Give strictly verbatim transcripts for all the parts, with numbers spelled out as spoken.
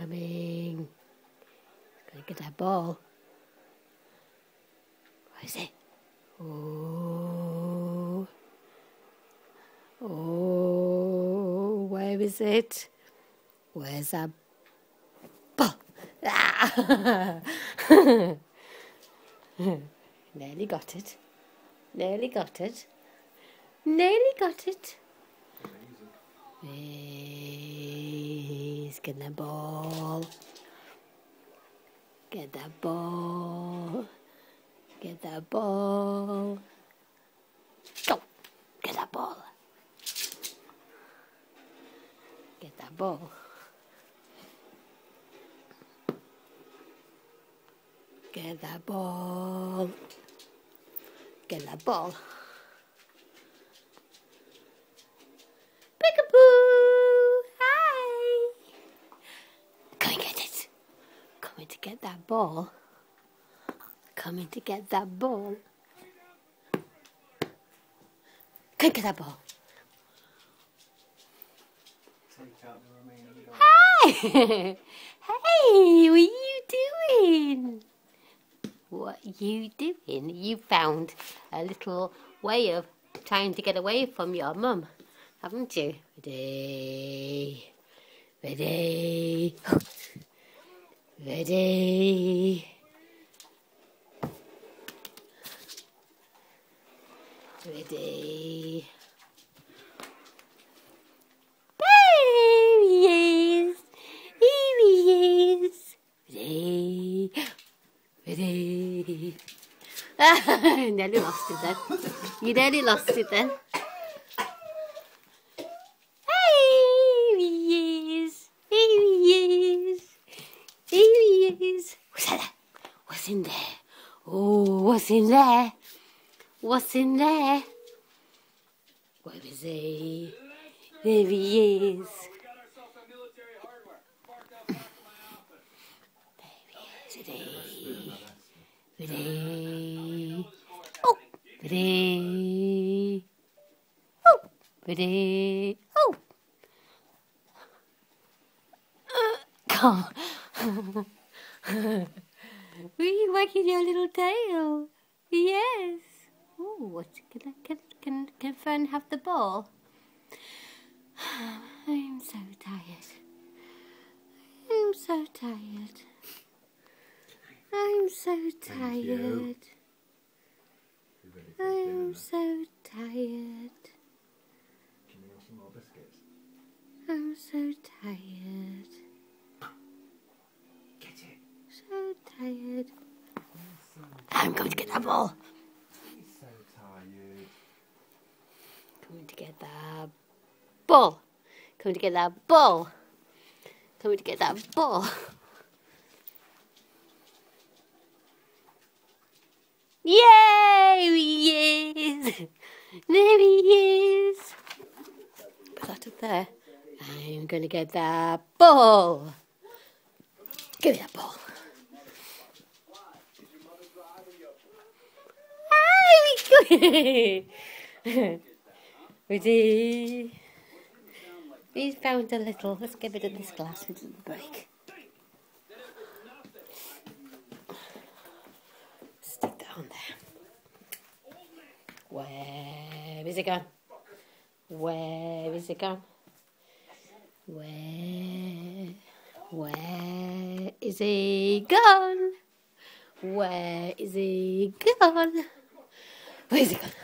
coming. Gonna get that ball. Where is it? Oh. Oh, where is it? Where's that ball? Ah! Nearly got it. Nearly got it. Nearly got it. Please get that ball. Get that ball. Get that ball. Go. Get that ball. Get that ball. Get that ball. Get that ball. Peekaboo! Hi! Come and get it. Coming to get that ball. Coming to get that ball. Come get that ball. Take out the remaining ball. Hi! Hey, what are you doing? What are you doing? You found a little way of trying to get away from your mum, haven't you? Ready? Ready? Ready? Ready? There he is! Here he is! Ready? Ready? Nearly lost it then. You nearly lost it then. Here he is! Here he is! Here he is! What's that? What's in there? Oh, what's in there? What's in there? Where is he? There he is. There he is. Ready? Ready? Oh! Ready? Oh! Ready? Oh! Uh, come. Were you wagging your little tail? Yes. Oh, what can I, can can can Fern have the ball? I'm so tired. I'm so tired. I'm so tired. I'm so tired. Can you have some more biscuits? I'm so tired. Get it. So tired. So I'm going to get that ball. He's so tired. Coming to get that ball. Coming to get that ball. Coming to get that ball. Yay! He is! There he is! Put that up there. I'm going to get that ball. Give me that ball. Hi! Ready? We found a little. Let's get rid of this glass. We didn't break. Stick that on there. Where is it gone? Where is it gone? Where? Where is he gone? Where is he gone? Where is he gone?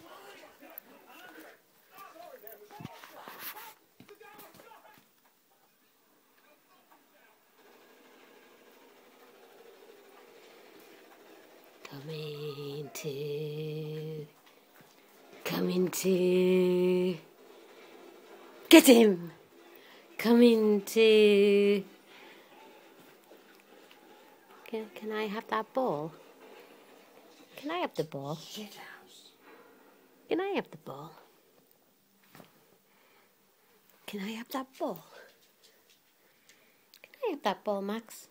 Coming to, coming to, get him! Coming to, can, can I have that ball? Can I have the ball? Can I have the ball? Can I have that ball? Can I have that ball, Max?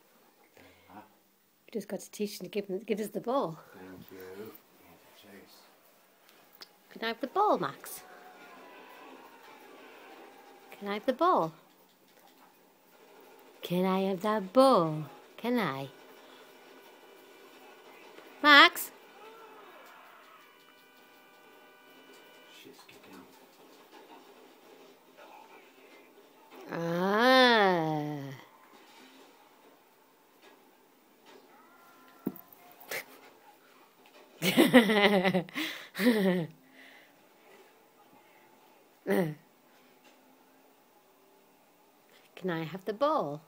We just got to teach him to give, him, give us the ball. Thank you. Chase. Can I have the ball, Max? Can I have the ball? Can I have that ball? Can I? Max? Shit's kicking. Ah. Can I have the ball?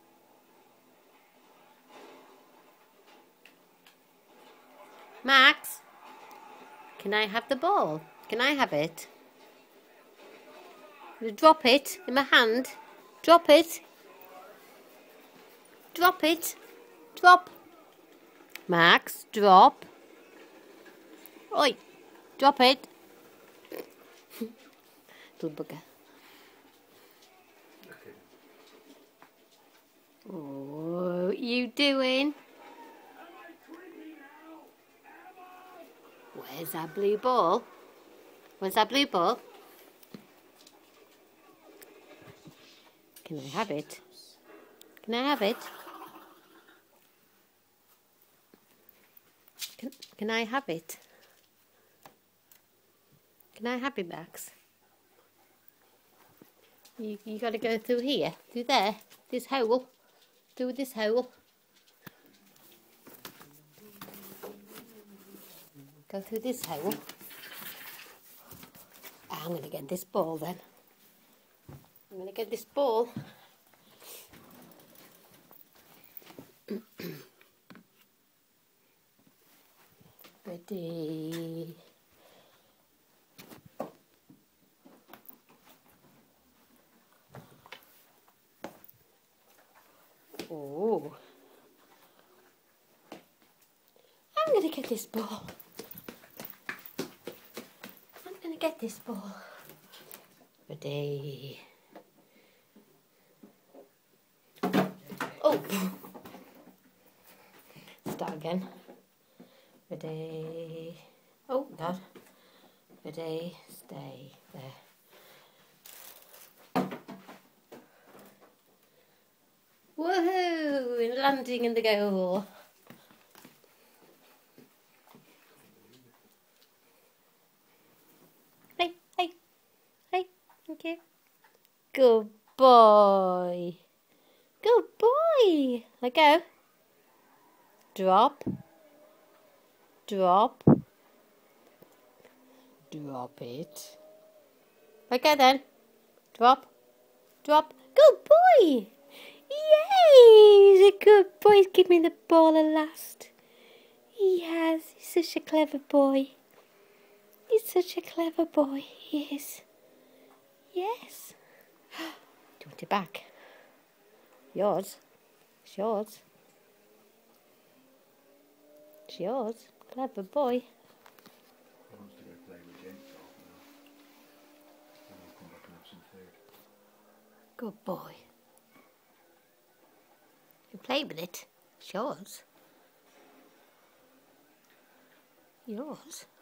Max? Can I have the ball? Can I have it? Drop it in my hand. Drop it. Drop it. Drop. Max, drop. Oi, drop it. Little bugger. Okay. Oh, what are you doing? Where's that blue ball? Where's that blue ball? Can I have it? Can I have it? Can, can I have it? Can I have it, Max? You, you got to go through here, through there, this hole, through this hole. Go through this hole. I'm going to get this ball then. I'm going to get this ball. Ready. Oh. I'm going to get this ball. I'm going to get this ball. Ready. Oh. Start again. Ready. Oh, God. Ready. Stay there. Woohoo! Landing in the goal. Hey, hey, hey, thank you. Good boy. Good boy. Let go. Drop. Drop. Drop it. Let go then. Drop. Drop. Good boy. Yay! He's a good boy. He's given me the ball at last. He has. He's such a clever boy. He's such a clever boy. He is. Yes. Do you want it back? Yours. It's yours. It's yours. Clever boy. He wants to go play with James half an hour. Then we'll come back and have some food. Good boy. You play with it. It's yours. Yours.